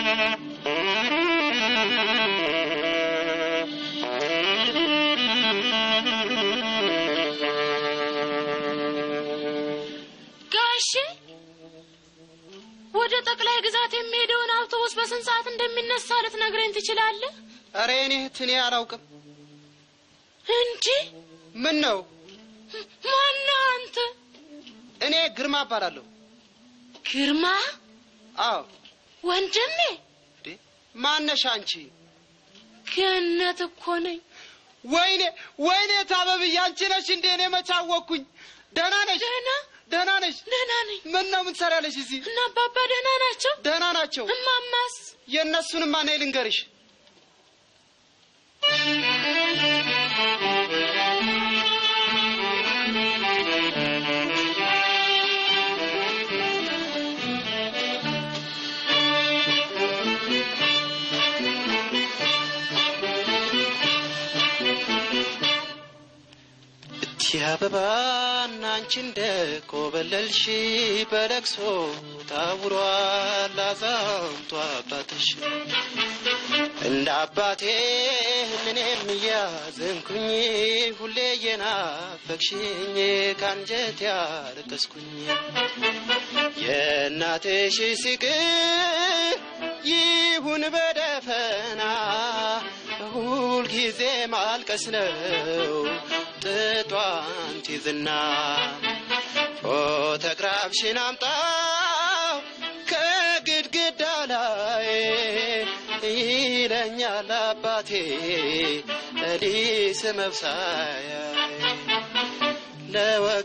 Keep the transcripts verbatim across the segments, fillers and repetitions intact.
ወደ ጠቅላይ ግዛት የሚሄደውን አውቶቡስ በስንት ሰዓት እንደሚነሳ ልትነግረኝ ትችላለህ? አሬ እኔ እኔ አላውቅም። እንጂ ምን ነው? ማን አንተ? እኔ ግርማ እባላለሁ። ግርማ? አዎ ወንድሜ። እንዴ ማነሽ አንቺ? ገነት እኮ ነኝ። ወይኔ ወይኔ ታበብዬ አንቺ ነሽ እንዴ? እኔ መቻወኩኝ። ደህና ነሽ? ደህና ደህና ነሽ? ደህና ነኝ። ምን ነው ምን ሰራለሽ እዚህ? እና አባባ ደህና ናቸው? ደህና ናቸው። እማማስ? የነሱንም ማን ልንገርሽ? ያበባና አንቺ እንደኮበለልሽ በለቅሶ ታውሯል አዛውንቱ አባትሽ እንደ አባቴ እኔም ያዘንኩኝ ሁሌ የናፈቅሽኝ ካንጀት ያለቀስኩኝ የእናትሽ ሲቅር ይሁን በደፈና ሁል ጊዜ ማልቀስ ነው ጥጧን ትዝና ፎቶግራፍሽን አምጣው ከግድግዳ ላይ ይለኛል አባቴ እዲስ መብሳያ ለወግ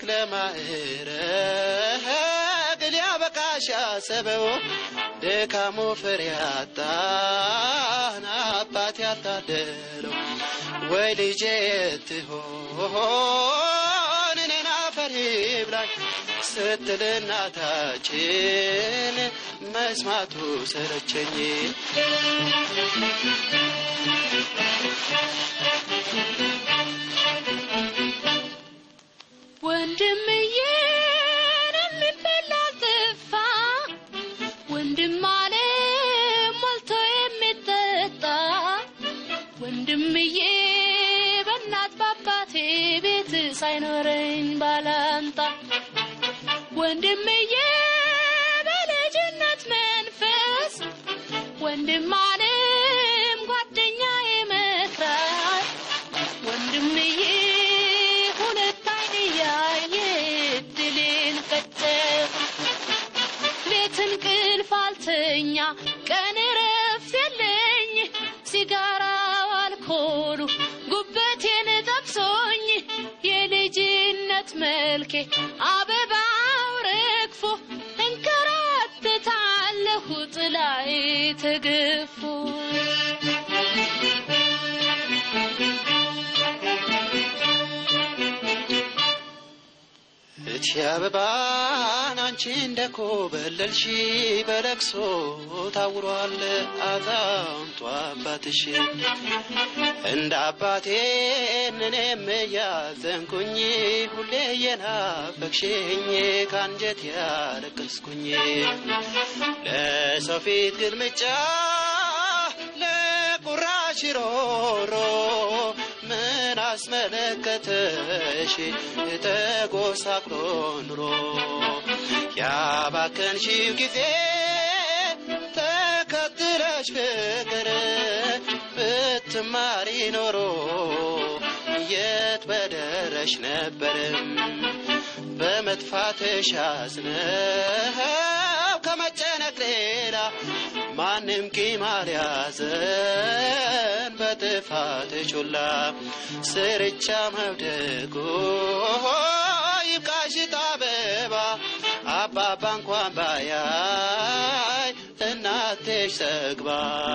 ለማዕረግ ሊያበቃሽ ያሰበው ደካሞ ፍሬያጣን አባት ያልታደለው ወይ ልጄ ትሆን እኔን አፈር ይብላኝ ስትል እናታችን መስማቱ ሰለቸኝ ወንድምዬ የሚበላ ጥፋ ወንድም አለ ሞልቶ የሚጠጣ ወንድምዬ በእናት ባባቴ ቤት ሳይኖረኝ ባላንጣ ወንድምዬ በልጅነት መንፈስ ወንድም አለም ጓደኛዬ መክራይ ወንድምዬ ሁለት አይን ያየ ድልን ፈተህ ሌት እንቅልፍ አልተኛ ቀን ረፍት የለኝ ሲጋራው አልኮሉ ጉበቴን ጠብሶኝ የልጅነት መልኬ አበባው ረግፎ እንከራተታለሁ ጥላዬ ተገፎ እቺ አበባን አንቺ እንደኮበለልሽ በለቅሶ ታውሯል አዛውንቱ አባትሽ እንደ አባቴ እኔም ያዘንኩኝ ሁሌ የናፈቅሽኝ ካንጀት ያለቀስኩኝ ለሰው ፊት ግልምጫ ለቁራሽ ሮሮ ምን አስመለከተሽ ተጎሳቅሎ ኑሮ ያባከንሽው ጊዜ ተከትለሽ ፍቅር ብትማሪ ኖሮ የት በደረሽ ነበር በመጥፋትሽ አዝነው ከመጨነቅ ሌላ ማንም ቂም ያዘን በጥፋትሽ ሁላ ስርቻ መውደቁ ይብቃሽ አበባ አባባ እንኳን ባያይ እናትሽ ሰግባ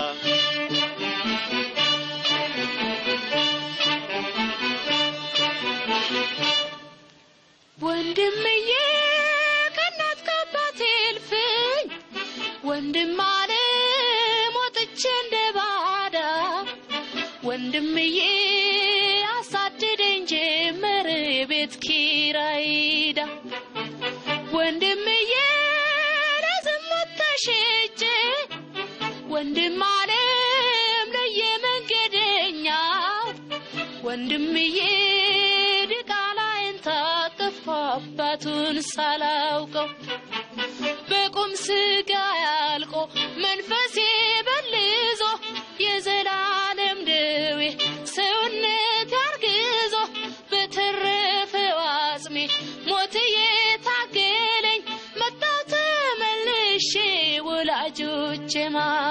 ወንድምዬ ከእናት ከአባቴ እልፍኝ ወንድም አለ ሞትቼ እንደባዳ ወንድምዬ አሳደደኝ ጀመር ቤት ኪራይዳ ወንድምዬ ለዝሙት ተሸጬ ወንድም ዓለም ለየመንገደኛ ወንድምዬ ዲቃላይን ታጠፋባቱን ሳላውቀው በቁም ስጋ ያልቆ መንፈሴ በልዞ የዘላለም ደዌ ሰውነት ያርግዞ በተረፈ ዋጽሜ ሞት የታገለኝ መጣ ተመልሼ ወላጆቼ ማ